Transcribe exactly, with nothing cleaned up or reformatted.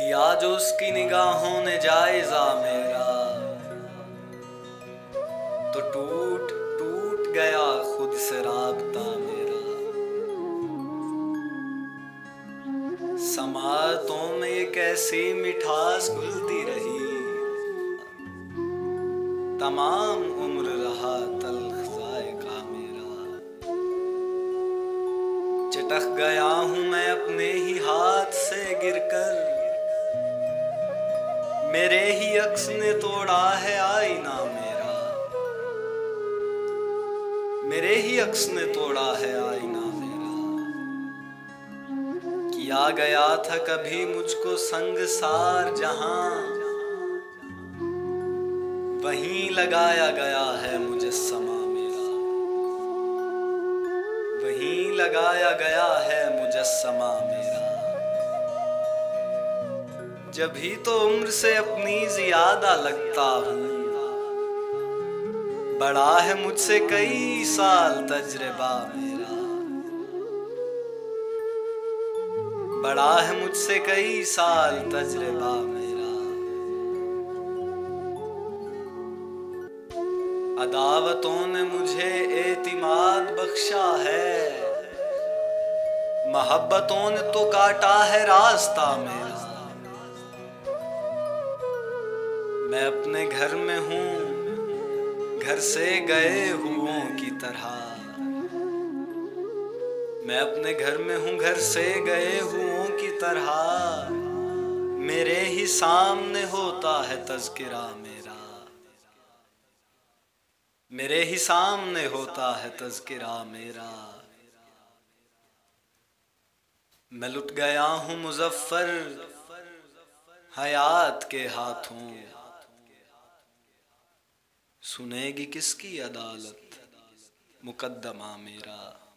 लिया जो उसकी निगाहों ने जायजा मेरा, तो टूट टूट गया खुद से राबता मेरा। समातों में एक ऐसी मिठास घुलती रही, तमाम उम्र रहा तल्ख जायका मेरा। चटक गया हूँ मैं अपने ही हाथ से गिरकर, मेरे ही अक्स ने तोड़ा है आईना मेरा। मेरे ही अक्स ने तोड़ा है आईना मेरा। किया गया था कभी मुझको संगसार जहां, वहीं लगाया गया है मुजस्समा मेरा। वहीं लगाया गया है मुजस्समा मेरा। जब ही तो उम्र से अपनी ज्यादा लगता हूँ, बड़ा है मुझसे कई साल तजर्बा मेरा। बड़ा है मुझसे कई साल तजर्बा मेरा। अदावतों ने मुझे एतिमाद बख्शा है, मोहब्बतों ने तो काटा है रास्ता मेरा। मैं अपने घर में हूँ घर से गए हुओं की तरह। मैं अपने घर में हूँ घर से गए हुओं की तरह। मेरे ही सामने होता है तज़किरा मेरा। मेरे ही सामने होता है तज़किरा मेरा। मैं लुट गया हूँ मुज़फ़्फ़र हयात के हाथों। सुनेगी किसकी अदालत मुकद्दमा मेरा।